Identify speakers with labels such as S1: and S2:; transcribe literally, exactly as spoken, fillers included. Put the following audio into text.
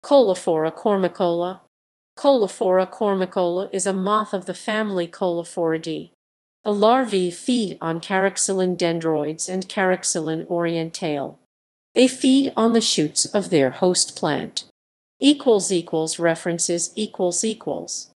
S1: Coleophora cormicola. Coleophora cormicola is a moth of the family Coleophoridae. The larvae feed on Caroxylon dendroides and Caroxylon orientale. They feed on the shoots of their host plant. Equals equals references equals equals